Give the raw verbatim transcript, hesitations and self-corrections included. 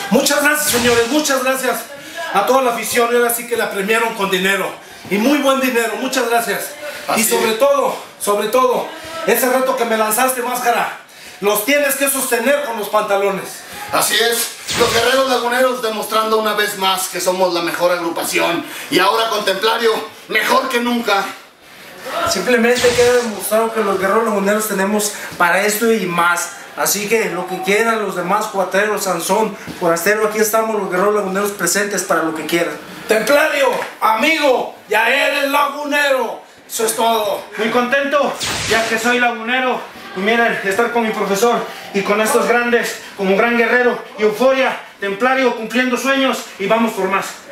Muchas gracias, señores, muchas gracias a toda la afición. Y ahora sí que la premiaron con dinero. Y muy buen dinero, muchas gracias. Así y sobre es. todo, sobre todo, ese reto que me lanzaste, Máscara, los tienes que sostener con los pantalones. Así es, los Guerreros Laguneros demostrando una vez más que somos la mejor agrupación. Y ahora con Templario, mejor que nunca. Simplemente queda demostrado que los Guerreros Laguneros tenemos para esto y más. Así que lo que quieran los demás, cuatreros, Sansón, Forastero, aquí estamos los Guerreros Laguneros presentes para lo que quieran. Templario, amigo, ya eres lagunero. Eso es todo. Muy contento, ya que soy lagunero. Y miren, estar con mi profesor y con estos grandes, como gran guerrero y Euforia, Templario, cumpliendo sueños y vamos por más.